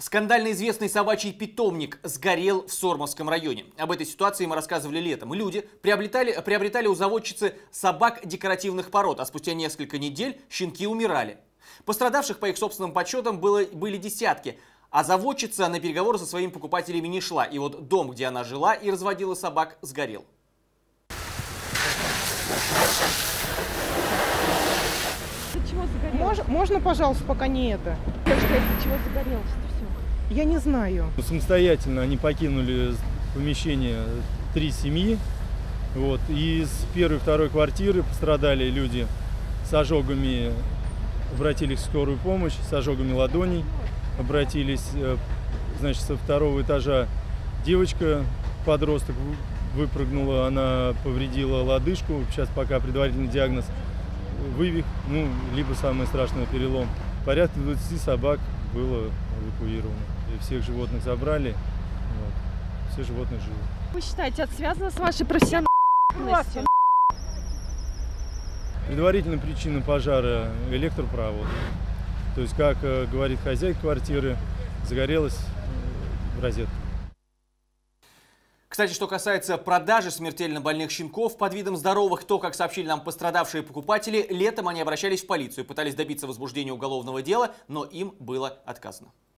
Скандально известный собачий питомник сгорел в Сормовском районе. Об этой ситуации мы рассказывали летом. Люди приобретали у заводчицы собак декоративных пород, а спустя несколько недель щенки умирали. Пострадавших, по их собственным подсчетам, были десятки. А заводчица на переговоры со своими покупателями не шла. И вот дом, где она жила и разводила собак, сгорел. Из-за чего загорелось? Можно, пожалуйста, пока не это? Скажите, из-за чего загорелось-то все? Я не знаю. Самостоятельно они покинули помещение 3 семьи. Вот. И из первой и второй квартиры пострадали люди с ожогами, обратились в скорую помощь, с ожогами ладоней. Обратились, значит, со второго этажа девочка, подросток, выпрыгнула, она повредила лодыжку. Сейчас пока предварительный диагноз вывих, либо самое страшное перелом. Порядка 20 собак было эвакуировано. И всех животных забрали, вот. Все животные живы. Вы считаете, это связано с вашей профессиональностью? Предварительная причина пожара – электропровод. То есть, как говорит хозяйка квартиры, загорелась розетка. Кстати, что касается продажи смертельно больных щенков под видом здоровых, то, как сообщили нам пострадавшие покупатели, летом они обращались в полицию, пытались добиться возбуждения уголовного дела, но им было отказано.